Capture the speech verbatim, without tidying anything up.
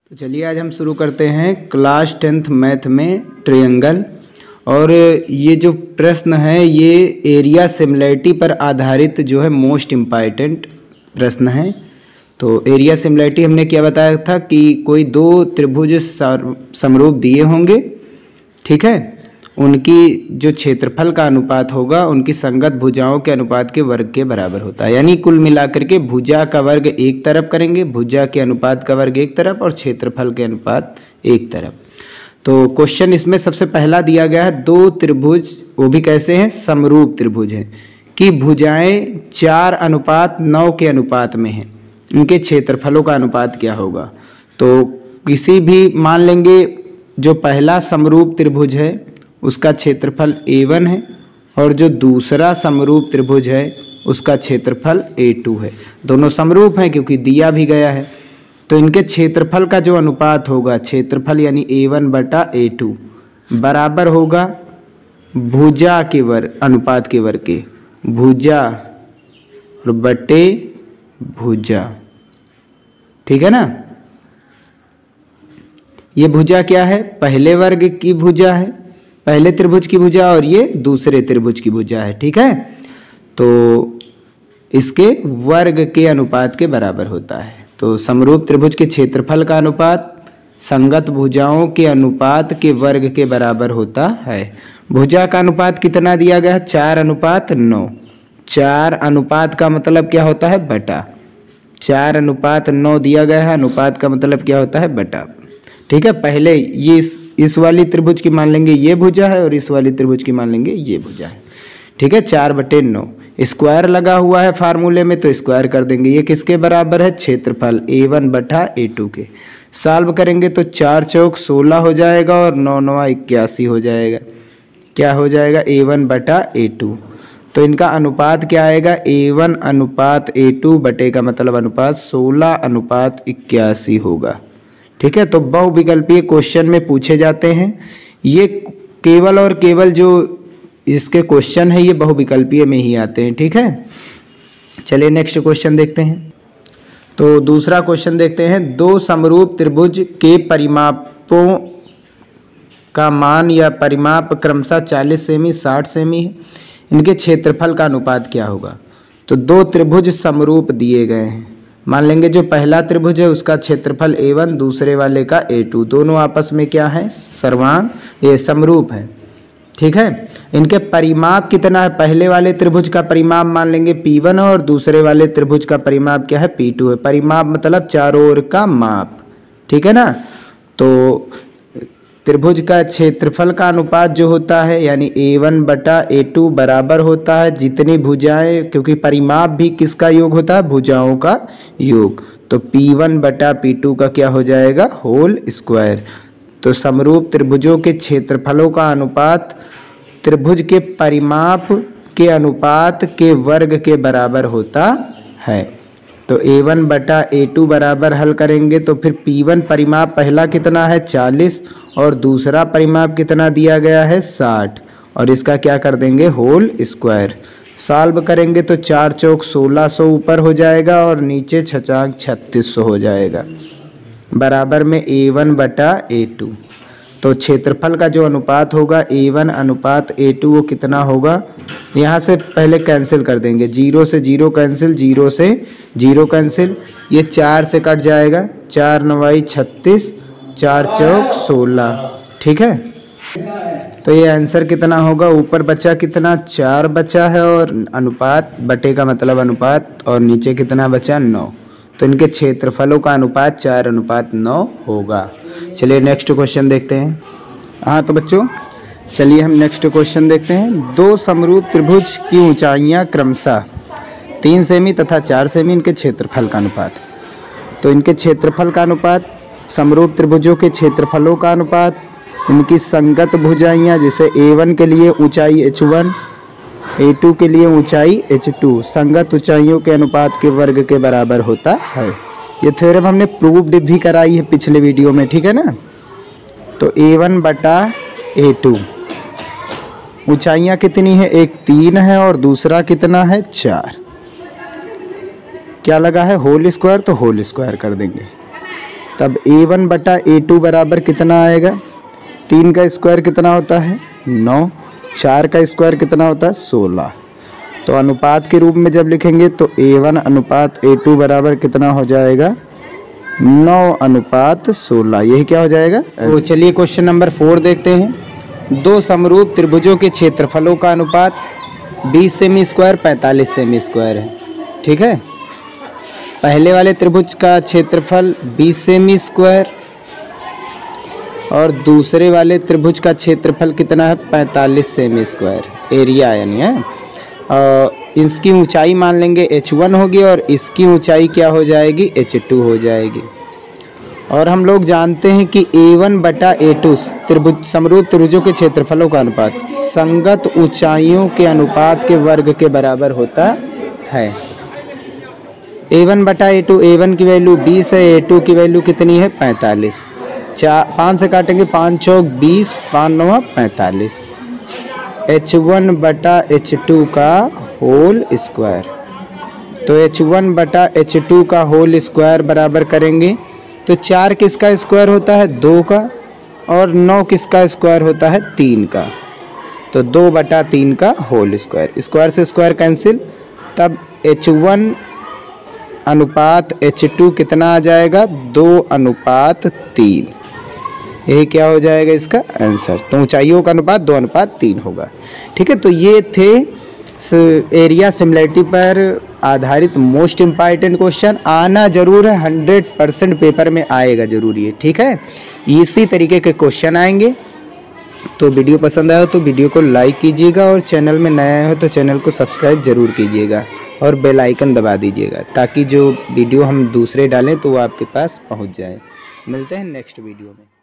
तो चलिए आज हम शुरू करते हैं क्लास टेंथ मैथ में ट्रायंगल। और ये जो प्रश्न है ये एरिया सिमिलरिटी पर आधारित जो है मोस्ट इम्पॉर्टेंट प्रश्न है। तो एरिया सिमिलरिटी हमने क्या बताया था कि कोई दो त्रिभुज समरूप दिए होंगे, ठीक है, उनकी जो क्षेत्रफल का अनुपात होगा उनकी संगत भुजाओं के अनुपात के वर्ग के बराबर होता है। यानी कुल मिलाकर के भुजा का वर्ग एक तरफ करेंगे, भुजा के अनुपात का वर्ग एक तरफ और क्षेत्रफल के अनुपात एक तरफ। तो क्वेश्चन इसमें सबसे पहला दिया गया है दो त्रिभुज, वो भी कैसे हैं, समरूप त्रिभुज हैं, कि भुजाएं चार अनुपात नौ के अनुपात में हैं, इनके क्षेत्रफलों का अनुपात क्या होगा। तो किसी भी मान लेंगे जो पहला समरूप त्रिभुज है उसका क्षेत्रफल ए वन है और जो दूसरा समरूप त्रिभुज है उसका क्षेत्रफल ए टू है। दोनों समरूप हैं क्योंकि दिया भी गया है। तो इनके क्षेत्रफल का जो अनुपात होगा, क्षेत्रफल यानी ए वन बटा ए टू बराबर होगा भुजा के वर्ग अनुपात के वर्ग के, भुजा और बटे भुजा, ठीक है ना। ये भुजा क्या है, पहले वर्ग की भुजा है, पहले त्रिभुज की भुजा, और ये दूसरे त्रिभुज की भुजा है, ठीक है। तो इसके वर्ग के अनुपात के बराबर होता है। तो समरूप त्रिभुज के क्षेत्रफल का अनुपात संगत भुजाओं के अनुपात के वर्ग के बराबर होता है। भुजा का अनुपात कितना दिया गया है, चार अनुपात नौ। चार अनुपात का मतलब क्या होता है, बटा। चार अनुपात नौ दिया गया है, अनुपात का मतलब क्या होता है, बटा, ठीक है। पहले ये इस, इस वाली त्रिभुज की मान लेंगे ये भुजा है और इस वाली त्रिभुज की मान लेंगे ये भुजा है, ठीक है। चार बटे नौ, स्क्वायर लगा हुआ है फार्मूले में तो स्क्वायर कर देंगे। ये किसके बराबर है, क्षेत्रफल ए वन बटा ए टू के। सॉल्व करेंगे तो चार चौक सोलह हो जाएगा और नौ नवा इक्यासी हो जाएगा। क्या हो जाएगा, ए वन बटा ए टू। तो इनका अनुपात क्या आएगा, ए वन अनुपात ए टू बटे का मतलब अनुपात सोलह अनुपात इक्यासी होगा, ठीक है। तो बहुविकल्पीय क्वेश्चन में पूछे जाते हैं ये, केवल और केवल जो इसके क्वेश्चन है ये बहुविकल्पीय में ही आते हैं, ठीक है। चलिए नेक्स्ट क्वेश्चन देखते हैं। तो दूसरा क्वेश्चन देखते हैं, दो समरूप त्रिभुज के परिमापों का मान या परिमाप क्रमशः चालीस सेमी साठ सेमी है, इनके क्षेत्रफल का अनुपात क्या होगा। तो दो त्रिभुज समरूप दिए गए हैं, मान लेंगे जो पहला त्रिभुज है उसका क्षेत्रफल ए वन, दूसरे वाले का ए टू, दोनों आपस में क्या है, सर्वांग ये समरूप है, ठीक है। इनके परिमाप कितना है, पहले वाले त्रिभुज का परिमाप मान लेंगे पी वन और दूसरे वाले त्रिभुज का परिमाप क्या है, पी टू है। परिमाप मतलब चारों ओर का माप, ठीक है ना। तो त्रिभुज का क्षेत्रफल का अनुपात जो होता है यानी ए वन बटा ए टू बराबर होता है जितनी भुजाएं, क्योंकि परिमाप भी किसका योग होता है, भुजाओं का योग। तो पी वन बटा पी टू का क्या हो जाएगा, होल स्क्वायर। तो समरूप त्रिभुजों के क्षेत्रफलों का अनुपात त्रिभुज के परिमाप के अनुपात के वर्ग के बराबर होता है। तो ए वन बटा ए टू बराबर हल करेंगे तो फिर पी वन परिमाप पहला कितना है, चालीस, और दूसरा परिमाप कितना दिया गया है, साठ, और इसका क्या कर देंगे, होल स्क्वायर। सॉल्व करेंगे तो चार चौक सोलह सौ ऊपर हो जाएगा और नीचे छचाक छत्तीस सौ हो जाएगा, बराबर में ए वन बटा ए टू। तो क्षेत्रफल का जो अनुपात होगा ए वन अनुपात ए टू वो कितना होगा, यहाँ से पहले कैंसिल कर देंगे, जीरो से जीरो कैंसिल, जीरो से जीरो कैंसिल, ये चार से कट जाएगा, चार नवाई छत्तीस, चार चौक सोलह, ठीक है। तो ये आंसर कितना होगा, ऊपर बचा कितना, चार बचा है और अनुपात बटे का मतलब अनुपात, और नीचे कितना बचा, नौ। तो इनके क्षेत्रफलों का अनुपात चार अनुपात नौ होगा। चलिए नेक्स्ट क्वेश्चन देखते हैं। हाँ तो बच्चों चलिए हम नेक्स्ट क्वेश्चन देखते हैं। दो समरूप त्रिभुज की ऊंचाइयाँ क्रमशः तीन सेमी तथा चार सेमी, इनके क्षेत्रफल का अनुपात। तो इनके क्षेत्रफल का अनुपात, समरूप त्रिभुजों के क्षेत्रफलों का अनुपात, इनकी संगत भुजाइयाँ जैसे ए वन के लिए ऊंचाई एच वन, ए टू के लिए ऊंचाई एच टू, संगत ऊंचाइयों के अनुपात के वर्ग के बराबर होता है। ये थ्योरम हमने प्रूव्ड भी कराई है पिछले वीडियो में, ठीक है ना। तो ए वन बटा ए टू, ऊंचाइयाँ कितनी है, एक तीन है और दूसरा कितना है, चार। क्या लगा है, होल स्क्वायर, तो होल स्क्वायर कर देंगे। तब ए वन बटा ए टू बराबर कितना आएगा, तीन का स्क्वायर कितना होता है नौ, चार का स्क्वायर कितना होता है सोलह। तो अनुपात के रूप में जब लिखेंगे तो ए वन अनुपात ए टू बराबर कितना हो जाएगा, नौ अनुपात सोलह। यही क्या हो जाएगा। तो चलिए क्वेश्चन नंबर फोर देखते हैं। दो समरूप त्रिभुजों के क्षेत्रफलों का अनुपात बीस सेमी स्क्वायर पैंतालीस सेमी स्क्वायर है। ठीक है, पहले वाले त्रिभुज का क्षेत्रफल बीस सेमी स्क्वायर और दूसरे वाले त्रिभुज का क्षेत्रफल कितना है पैंतालीस सेमी स्क्वायर, एरिया यानी है। और इसकी ऊंचाई मान लेंगे एच वन होगी और इसकी ऊंचाई क्या हो जाएगी एच टू हो जाएगी। और हम लोग जानते हैं कि ए वन बटा ए टू त्रिभुज समरूप त्रिभुजों के क्षेत्रफलों का अनुपात संगत ऊंचाइयों के अनुपात के वर्ग के बराबर होता है। ए वन बटा ए टू, ए वन की वैल्यू बीस है, ए टू की वैल्यू कितनी है पैंतालीस। चार पाँच से काटेंगे, पाँच चौक बीस, पाँच नौ पैंतालीस। एच वन बटा एच टू का होल स्क्वायर, तो एच वन बटा एच टू का होल स्क्वायर बराबर करेंगे तो चार किसका स्क्वायर होता है दो का, और नौ किसका स्क्वायर होता है तीन का। तो दो बटा तीन का होल स्क्वायर, स्क्वायर से स्क्वायर कैंसिल, तब एच वन अनुपात एच टू कितना आ जाएगा दो अनुपात तीन। यही क्या हो जाएगा इसका आंसर। तो ऊंचाइयों का अनुपात दो अनुपात तीन होगा। ठीक है, तो ये थे एरिया सिमिलरिटी पर आधारित मोस्ट इम्पॉर्टेंट क्वेश्चन। आना जरूर है, हंड्रेड परसेंट पेपर में आएगा जरूर ये। ठीक है, इसी तरीके के क्वेश्चन आएंगे। तो वीडियो पसंद आया हो तो वीडियो को लाइक कीजिएगा और चैनल में नया हो तो चैनल को सब्सक्राइब जरूर कीजिएगा और बेल आइकन दबा दीजिएगा ताकि जो वीडियो हम दूसरे डालें तो वो आपके पास पहुंच जाए। मिलते हैं नेक्स्ट वीडियो में।